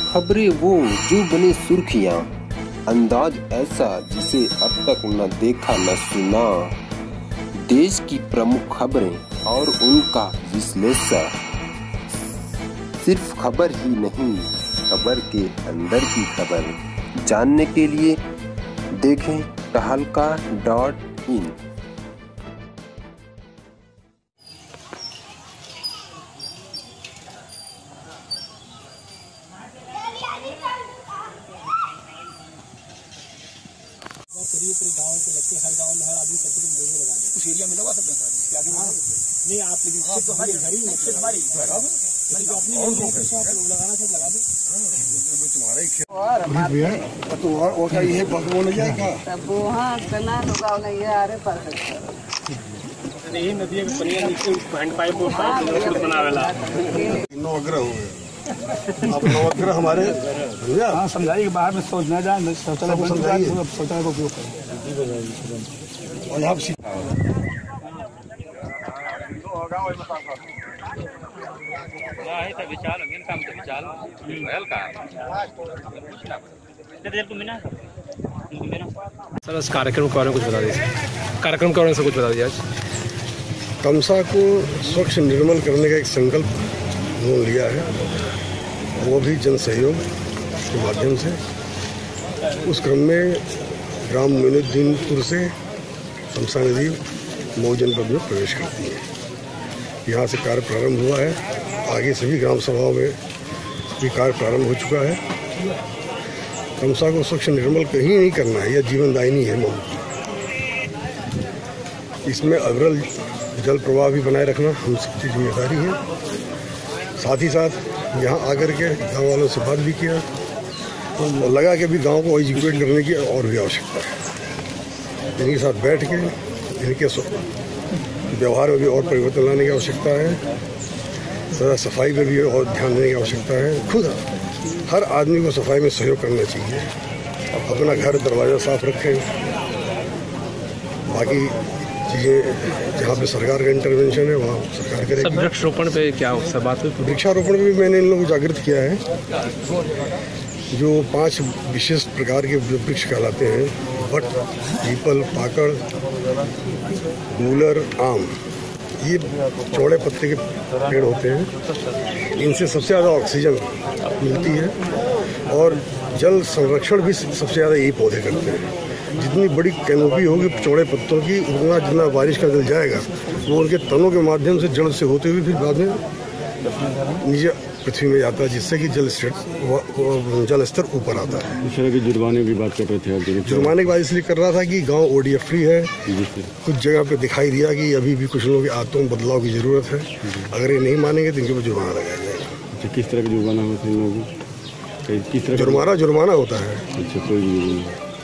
खबरें वो जो बने सुर्खियां, अंदाज ऐसा जिसे अब तक न देखा न सुना। देश की प्रमुख खबरें और उनका विश्लेषण, सिर्फ खबर ही नहीं, खबर के अंदर की खबर जानने के लिए देखें तहलका.in। पूरे गांव के लगते हर गांव में हर आदमी सबको लोगों लगा दे। उस एरिया में लगा सकते हैं सर नहीं आप लेकिन तो हमारी घर ही मकसद हमारी जो अपनी आप लोग लगाना सब लगा दे तुम्हारा तो और क्या ये बगमो नहीं जाएगा तब वहां कना लगाव नहीं है अरे पर यही नदी के पनिया नीचे हैंड पाइप और पाइप बनावेला नवग्रह हो गए आप नवग्रह हमारे हाँ समझाइए कि बाहर में सोचना जाए शौचालय को समझाइए शौचालय का उपयोग करें और यहाँ सर इस कार्यक्रम के बारे में कुछ बता दीजिए। कार्यक्रम के बारे में कुछ बता दीजिए। आज तमसा को स्वच्छ निर्मल करने का एक संकल्प उन्होंने लिया है, वो भी जन सहयोग के माध्यम से। उस क्रम में ग्राम मोइनुद्दीनपुर से तमसा नदी मऊ जनपद में प्रवेश करती है। यहाँ से कार्य प्रारंभ हुआ है, आगे सभी ग्राम सभाओं में भी कार्य प्रारंभ हो चुका है। तमसा को स्वच्छ निर्मल कहीं नहीं करना है, यह जीवनदायिनी है मऊ की। इसमें अविरल जल प्रवाह भी बनाए रखना हम सबकी जिम्मेदारी है। साथ ही साथ यहाँ आकर के गाँव वालों से बात भी किया और लगा के भी गाँव को एजुकेट करने की और भी आवश्यकता है। इनके साथ बैठ के इनके व्यवहार में भी और परिवर्तन लाने की आवश्यकता है। सदा सफाई पर भी और ध्यान देने की आवश्यकता है। खुद हर आदमी को सफाई में सहयोग करना चाहिए। अपना घर दरवाज़ा साफ रखें। बाकी चीज़ें जहाँ पे सरकार का इंटरवेंशन है वहाँ सरकार करेगी। वृक्षारोपण पे क्या सब बात हुई? वृक्षारोपण पे भी मैंने इन लोगों को जागृत किया है। जो 5 विशेष प्रकार के वृक्ष कहलाते हैं, वट, पीपल, पाकड़, गूलर, आम, ये चौड़े पत्ते के पेड़ होते हैं। इनसे सबसे ज़्यादा ऑक्सीजन मिलती है और जल संरक्षण भी सबसे ज़्यादा यही पौधे करते हैं। जितनी बड़ी कैनोपी होगी चौड़े पत्तों की, उतना जितना बारिश का जल जाएगा वो उनके तनों के माध्यम से जड़ से होते हुए फिर बाद में नीचे पृथ्वी में जाता है, जिससे कि जल स्तर ऊपर आता है। इस तरह के जुर्माने की बात कर रहे थे। जुर्माने की बात इसलिए कर रहा था कि गांव ओडीएफ फ्री है। कुछ जगह पे दिखाई दिया कि अभी भी कुछ लोगों की आदतों में बदलाव की जरूरत है। अगर ये नहीं मानेंगे तो इनके ऊपर जुर्माना लगाया जाएगा। किस तरह का जुर्माना होता है इन लोगों? किस तरह जुर्माना होता है? अच्छा, कोई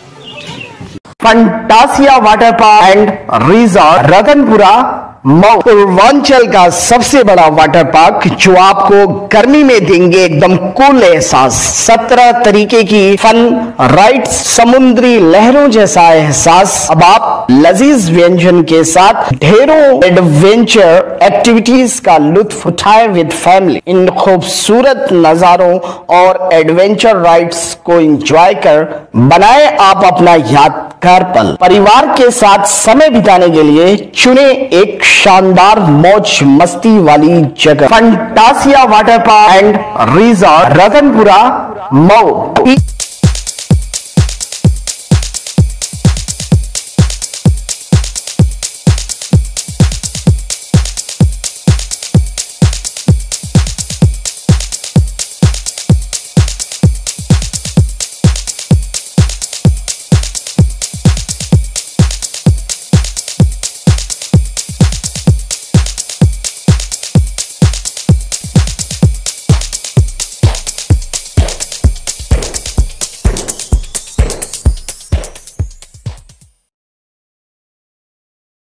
Fantasia water park and resort Ratanpura Mau, Purvanchal का सबसे बड़ा वाटर पार्क जो आपको गर्मी में देंगे एकदम कूल एहसास। 17 तरीके की फन राइड्स, समुद्री लहरों जैसा एहसास। अब आप लजीज व्यंजन के साथ ढेरों एडवेंचर एक्टिविटीज का लुत्फ उठाएं विद फैमिली। इन खूबसूरत नजारों और एडवेंचर राइड्स को एंजॉय कर बनाए आप अपना यादगार पल। परिवार के साथ समय बिताने के लिए चुने एक शानदार मौज मस्ती वाली जगह, Fantasia water park and resort Ratanpura Mau.